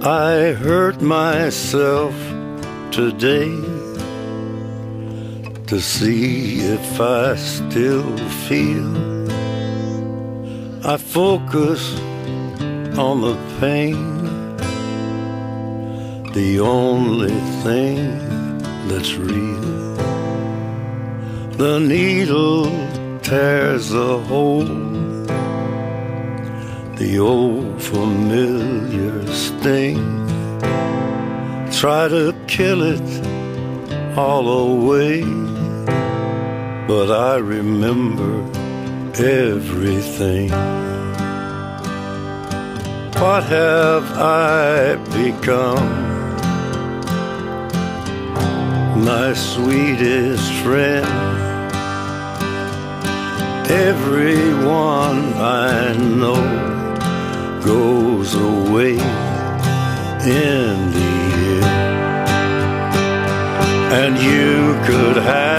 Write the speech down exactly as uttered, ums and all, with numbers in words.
I hurt myself today to see if I still feel. I focus on the pain, the only thing that's real. The needle tears a hole, the old familiar sting. Try to kill it all away, but I remember everything. What have I become? My sweetest friend. Everyone I know goes away in the end, and you could have